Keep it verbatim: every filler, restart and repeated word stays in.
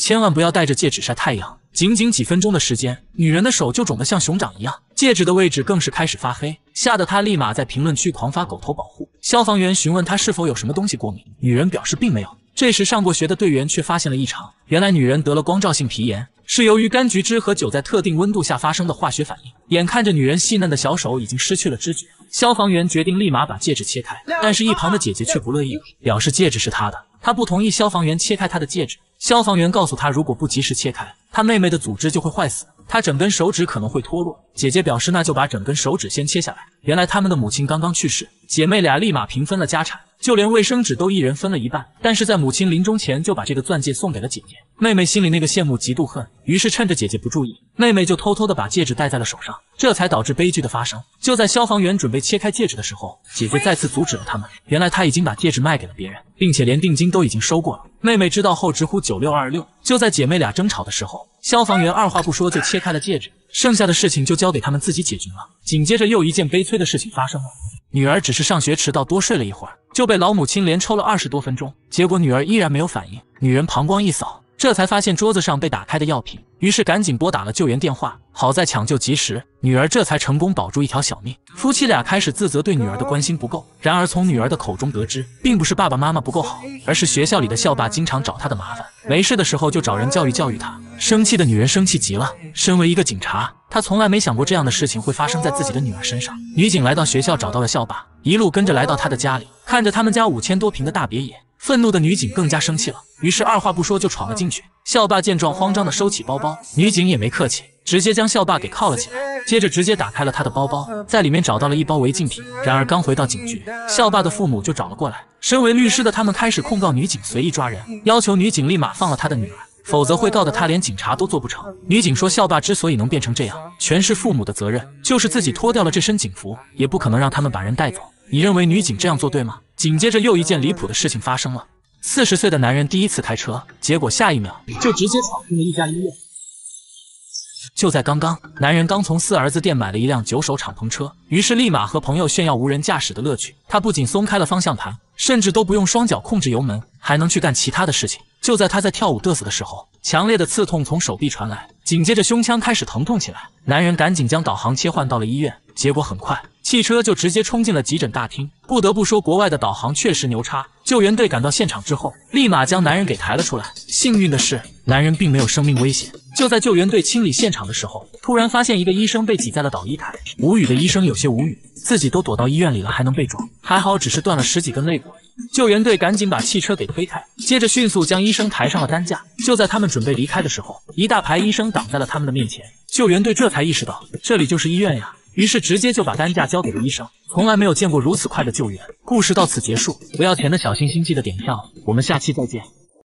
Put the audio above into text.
千万不要戴着戒指晒太阳。仅仅几分钟的时间，女人的手就肿得像熊掌一样，戒指的位置更是开始发黑，吓得她立马在评论区狂发狗头保护。消防员询问她是否有什么东西过敏，女人表示并没有。这时上过学的队员却发现了异常，原来女人得了光照性皮炎，是由于柑橘汁和酒在特定温度下发生的化学反应。眼看着女人细嫩的小手已经失去了知觉，消防员决定立马把戒指切开，但是一旁的姐姐却不乐意，表示戒指是她的，她不同意消防员切开她的戒指。消防员告诉她，如果不及时切开，她妹妹的组织就会坏死，她整根手指可能会脱落。姐姐表示那就把整根手指先切下来。原来他们的母亲刚刚去世，姐妹俩立马平分了家产，就连卫生纸都一人分了一半。但是在母亲临终前就把这个钻戒送给了姐姐，妹妹心里那个羡慕嫉妒恨，于是趁着姐姐不注意，妹妹就偷偷的把戒指戴在了手上，这才导致悲剧的发生。就在消防员准备切开戒指的时候，姐姐再次阻止了他们。原来她已经把戒指卖给了别人，并且连定金都已经收过了。妹妹知道后直呼九六二六。就在姐妹俩争吵的时候，消防员二话不说就切开了戒指，剩下的事情就交给他们自己解决了。紧接着又一件悲催的事情发生了，女儿只是上学迟到多睡了一会儿，就被老母亲连抽了二十多分钟，结果女儿依然没有反应。女人膀胱一扫，这才发现桌子上被打开的药品，于是赶紧拨打了救援电话。好在抢救及时，女儿这才成功保住一条小命。夫妻俩开始自责对女儿的关心不够，然而从女儿的口中得知，并不是爸爸妈妈不够好，而是学校里的校霸经常找她的麻烦，没事的时候就找人教育教育她。生气的女人生气极了，身为一个警察，她从来没想过这样的事情会发生在自己的女儿身上。女警来到学校找到了校霸，一路跟着来到他的家里，看着他们家五千多平的大别野，愤怒的女警更加生气了，于是二话不说就闯了进去。校霸见状慌张的收起包包，女警也没客气，直接将校霸给铐了起来，接着直接打开了他的包包，在里面找到了一包违禁品。然而刚回到警局，校霸的父母就找了过来，身为律师的他们开始控告女警随意抓人，要求女警立马放了他的女儿，否则会告得他连警察都做不成。女警说校霸之所以能变成这样，全是父母的责任，就是自己脱掉了这身警服，也不可能让他们把人带走。你认为女警这样做对吗？紧接着又一件离谱的事情发生了，四十岁的男人第一次开车，结果下一秒就直接闯进了一家医院。就在刚刚，男人刚从四儿子店买了一辆九手敞篷车，于是立马和朋友炫耀无人驾驶的乐趣。他不仅松开了方向盘，甚至都不用双脚控制油门，还能去干其他的事情。就在他在跳舞嘚瑟的时候，强烈的刺痛从手臂传来，紧接着胸腔开始疼痛起来。男人赶紧将导航切换到了医院，结果很快汽车就直接冲进了急诊大厅。不得不说，国外的导航确实牛叉。救援队赶到现场之后，立马将男人给抬了出来。幸运的是，男人并没有生命危险。就在救援队清理现场的时候，突然发现一个医生被挤在了导医台。无语的医生有些无语，自己都躲到医院里了，还能被撞？还好只是断了十几根肋骨。救援队赶紧把汽车给推开，接着迅速将医生抬上了担架。就在他们准备离开的时候，一大排医生挡在了他们的面前。救援队这才意识到，这里就是医院呀，于是直接就把担架交给了医生。从来没有见过如此快的救援。故事到此结束，不要钱的小心心记得点票，我们下期再见。